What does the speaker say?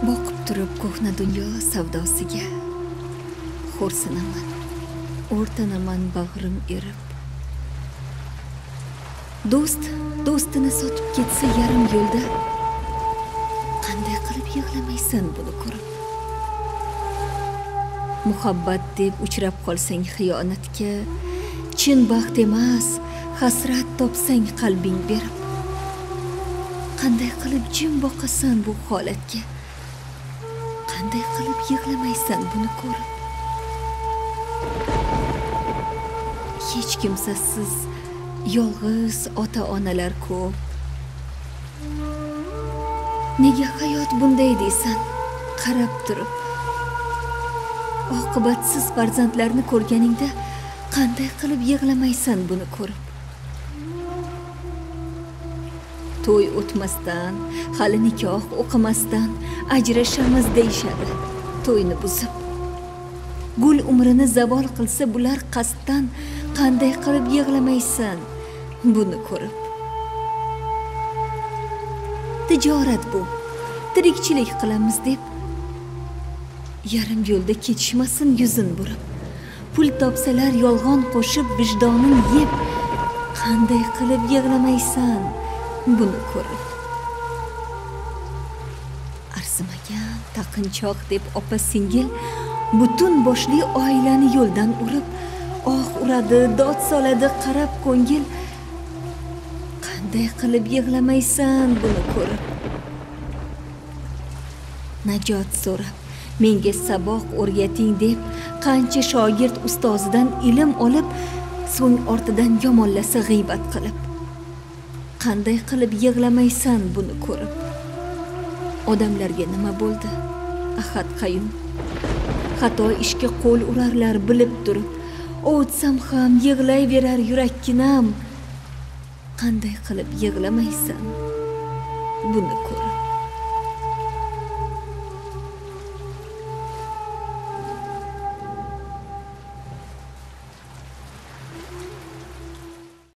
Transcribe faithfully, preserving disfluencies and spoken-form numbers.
Boqib turib ko'hna dunyo savdosiga xo'rsinaman, o'rtanaman bag'rim erib. Do'st do'stini sotib ketsa yarim yo'lda, qanday qilib yig'lamaysan buni ko'rib? Muhabbat deb uchrab qolsang xiyonatga, chin baxt emas, hasrat topsang qalbing berib. Qanday qilib jim boqasan bu holatga? Qanday qilib yig'lamaysan buni ko'rib? Hech kimsasiz yolg'iz ota-onalar ko'p. Nega hayot bunday deysan, qarab turib? Oqibatsiz farzandlarni ko'rganingda qanday qilib yig'lamaysan buni ko'rib? To'y o'tmasdan, hali nikoh o'qimasdan ajrashamiz deyshadi, to'yni buzib. Gul umrini zavol qilsa bular qasddan, qanday qilib yig'lamaysan buni ko'rib? Tijorat bu, tirikchilik qilamiz deb yarim yo'lda ketishmasin yuzin burib. Pul topsalar yolg'on qo'shib vijdonin yeb, qanday qilib yig'lamaysan buni ko'rib? Arzimagan taqinchoq deb opa singil butun boshli oilani yo'ldan urib, oh uradi, dod soladi qarab ko'ngil. Qanday qilib yig'lamaysan buni ko'rib? Najot so'rab, menga saboq o'rgating deb qancha shogird ustozidan ilm olib, so'ng ortidan yomonlasa g'iybat qilib. Qanday qilib yig'lamaysan buni ko'rib? Odamlarga nima bo'ldi? Ahad qayyum. Xato ishga qo'l urarlar bilib turib. O'tsam ham yig'layverar yurakkinam. Qanday qilib yig'lamaysan buni ko'rib?